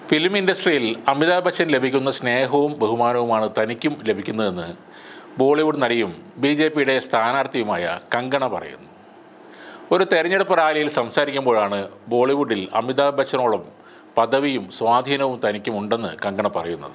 Film ഇൻഡസ്ട്രിയിൽ അമിതാഭ് ബച്ചൻ ലഭിക്കുന്ന സ്നേഹവും ബഹുമാനവുമാണ് തനിക്കും ലഭിക്കുന്നതെന്ന് ബോളിവുഡ് നടിയും ബി.ജെ.പിയുടെ സ്ഥാനാർത്ഥിയുമായ കങ്കണ പറയുന്നു. ഒരു തെരഞ്ഞെടുപ്പ് റാലിയിൽ സംസാരിക്കുമ്പോഴാണ് ബോളിവുഡിൽ അമിതാഭ് ബച്ചനോളം പദവിയും സ്വാധീനവും തനിക്കുമുണ്ടെന്ന് കങ്കണ പറയുന്നത്.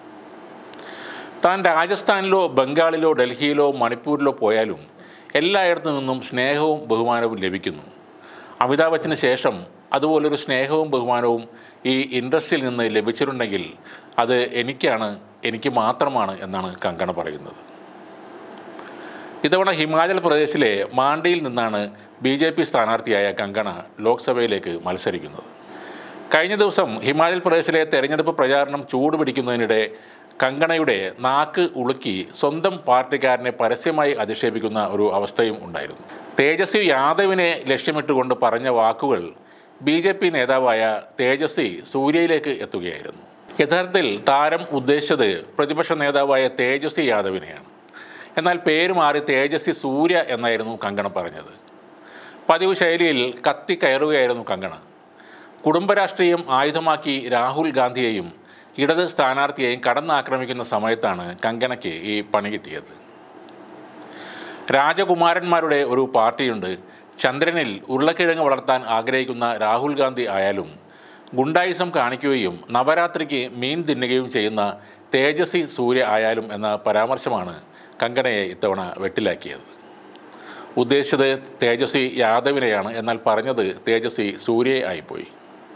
താൻ രാജസ്ഥാനിലോ ബംഗാളിലോ ഡൽഹിയിലോ മണിപ്പൂരിലോ പോയാലും എല്ലായിടത്തു നിന്നും സ്നേഹവും ബഹുമാനവും ലഭിക്കുന്നു. അമിതാഭ് ബച്ചന് ശേഷം അതുപോലൊരു സ്നേഹവും ബഹുമാനവും ഈ ഇൻഡസ്ട്രിയിൽ നിന്ന് ലഭിച്ചിട്ടുണ്ടെങ്കിൽ അത് എനിക്ക് മാത്രമാണ് എന്നാണ് കങ്കണ പറയുന്നത്. ഇത്തവണ ഹിമാചൽ പ്രദേശിലെ മാണ്ടിയിൽ നിന്നാണ് ബി.ജെ.പി. സ്ഥാനാർത്ഥിയായ കങ്കണ ലോക്സഭയിലേക്ക് മത്സരിക്കുന്നത്. കഴിഞ്ഞ ദിവസം ഹിമാചൽ പ്രദേശിലെ തെരഞ്ഞെടുപ്പ് പ്രചാരണം ചൂടുപിടിക്കുന്നതിനിടെ കങ്കണയുടെ നാക്ക് ഉളുക്കി സ്വന്തം പാർട്ടിക്കാരനെ പരസ്യമായി അധിക്ഷേപിക്കുന്ന ഒരു അവസ്ഥയും ഉണ്ടായിരുന്നു. തേജസ്വി യാദവിനെ ലക്ഷ്യമിട്ടുകൊണ്ട് പറഞ്ഞ വാക്കുകൾ ബി.ജെ.പി. നേതാവായ തേജസ്വി സൂര്യയിലേക്ക് എത്തുകയായിരുന്നു. യഥാർത്ഥത്തിൽ താരം ഉദ്ദേശിച്ചത് പ്രതിപക്ഷ നേതാവായ തേജസ്വി യാദവിനെയാണ്. എന്നാൽ പേര് മാറി തേജസ്വി സൂര്യ എന്നായിരുന്നു കങ്കണ പറഞ്ഞത്. പതിവ് ശൈലിയിൽ കത്തിക്കയറുകയായിരുന്നു കങ്കണ. കുടുംബരാഷ്ട്രീയം ആയുധമാക്കി രാഹുൽ ഗാന്ധിയെയും ഇടത് സ്ഥാനാർത്ഥിയെയും കടന്നാക്രമിക്കുന്ന സമയത്താണ് കങ്കണയ്ക്ക് ഈ പണി കിട്ടിയത്. രാജകുമാരന്മാരുടെ ഒരു പാർട്ടിയുണ്ട്. ചന്ദ്രനിൽ ഉരുളക്കിഴങ്ങ് വളർത്താൻ ആഗ്രഹിക്കുന്ന രാഹുൽ ഗാന്ധി ആയാലും ഗുണ്ടായിസം കാണിക്കുകയും നവരാത്രിക്ക് മീൻ തിന്നുകയും ചെയ്യുന്ന തേജസ്വി സൂര്യ ആയാലും എന്ന പരാമർശമാണ് കങ്കണയെ ഇത്തവണ വെട്ടിലാക്കിയത്. ഉദ്ദേശിച്ചത് തേജസ്വി യാദവിനെയാണ്, എന്നാൽ പറഞ്ഞത് തേജസ്വി സൂര്യയെ ആയിപ്പോയി.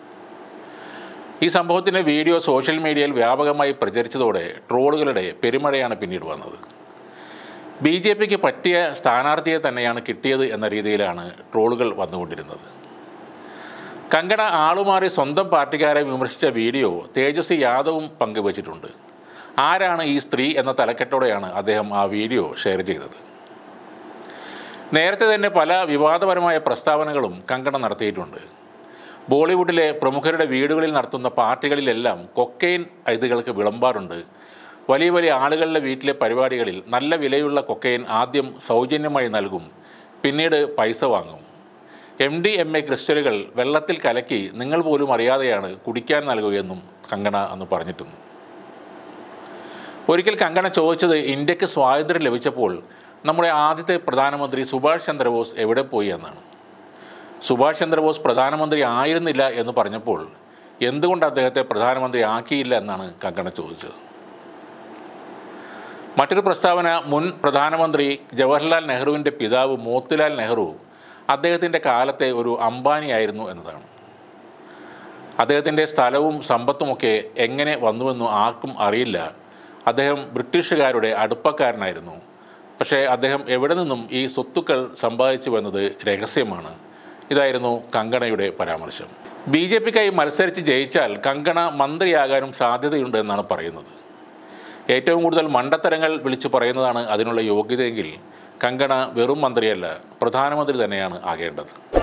ഈ സംഭവത്തിൻ്റെ വീഡിയോ സോഷ്യൽ മീഡിയയിൽ വ്യാപകമായി പ്രചരിച്ചതോടെ ട്രോളുകളുടെ പെരുമഴയാണ് പിന്നീട് വന്നത്. ബി.ജെ.പിക്ക് പറ്റിയ സ്ഥാനാർത്ഥിയെ തന്നെയാണ് കിട്ടിയത് എന്ന രീതിയിലാണ് ട്രോളുകൾ വന്നുകൊണ്ടിരുന്നത്. കങ്കണ ആളുമാറി സ്വന്തം പാർട്ടിക്കാരെ വിമർശിച്ച വീഡിയോ തേജസ്വി യാദവും പങ്കുവച്ചിട്ടുണ്ട്. ആരാണ് ഈ സ്ത്രീ എന്ന തലക്കെട്ടോടെയാണ് അദ്ദേഹം ആ വീഡിയോ ഷെയർ ചെയ്തത്. നേരത്തെ തന്നെ പല വിവാദപരമായ പ്രസ്താവനകളും കങ്കണ നടത്തിയിട്ടുണ്ട്. ബോളിവുഡിലെ പ്രമുഖരുടെ വീടുകളിൽ നടത്തുന്ന പാർട്ടികളിലെല്ലാം കൊക്കൈൻ അതിഥികൾക്ക് വിളമ്പാറുണ്ട്. വലിയ വലിയ ആളുകളുടെ വീട്ടിലെ പരിപാടികളിൽ നല്ല വിലയുള്ള കൊക്കൈൻ ആദ്യം സൗജന്യമായി നൽകും, പിന്നീട് പൈസ വാങ്ങും. MDMA ക്രിസ്റ്റലുകൾ വെള്ളത്തിൽ കലക്കി നിങ്ങൾ പോലും അറിയാതെയാണ് കുടിക്കാൻ നൽകുകയെന്നും കങ്കണ അന്ന് പറഞ്ഞിട്ടുണ്ട്. ഒരിക്കൽ കങ്കണ ചോദിച്ചത് ഇന്ത്യക്ക് സ്വാതന്ത്ര്യം ലഭിച്ചപ്പോൾ നമ്മുടെ ആദ്യത്തെ പ്രധാനമന്ത്രി സുഭാഷ് ചന്ദ്രബോസ് എവിടെ പോയി എന്നാണ്. സുഭാഷ് ചന്ദ്രബോസ് പ്രധാനമന്ത്രി ആയിരുന്നില്ല എന്ന് പറഞ്ഞപ്പോൾ എന്തുകൊണ്ട് അദ്ദേഹത്തെ പ്രധാനമന്ത്രി ആക്കിയില്ല എന്നാണ് കങ്കണ ചോദിച്ചത്. മറ്റൊരു പ്രസ്താവന മുൻ പ്രധാനമന്ത്രി ജവഹർലാൽ നെഹ്റുവിൻ്റെ പിതാവ് മോത്തിലാൽ നെഹ്റു അദ്ദേഹത്തിൻ്റെ കാലത്തെ ഒരു അംബാനിയായിരുന്നു എന്നതാണ്. അദ്ദേഹത്തിൻ്റെ സ്ഥലവും സമ്പത്തുമൊക്കെ എങ്ങനെ വന്നുവെന്നും ആർക്കും അറിയില്ല. അദ്ദേഹം ബ്രിട്ടീഷുകാരുടെ അടുപ്പക്കാരനായിരുന്നു. പക്ഷേ അദ്ദേഹം എവിടെ നിന്നും ഈ സ്വത്തുക്കൾ സമ്പാദിച്ചു എന്നത് രഹസ്യമാണ്. ഇതായിരുന്നു കങ്കണയുടെ പരാമർശം. ബി.ജെ.പിക്കായി മത്സരിച്ച് ജയിച്ചാൽ കങ്കണ മന്ത്രിയാകാനും സാധ്യതയുണ്ട് എന്നാണ് പറയുന്നത്. ഏറ്റവും കൂടുതൽ മണ്ടത്തരങ്ങൾ വിളിച്ചു പറയുന്നതാണ് അതിനുള്ള യോഗ്യതയെങ്കിൽ കങ്കണ വെറും മന്ത്രിയല്ല, പ്രധാനമന്ത്രി തന്നെയാണ് ആകേണ്ടത്.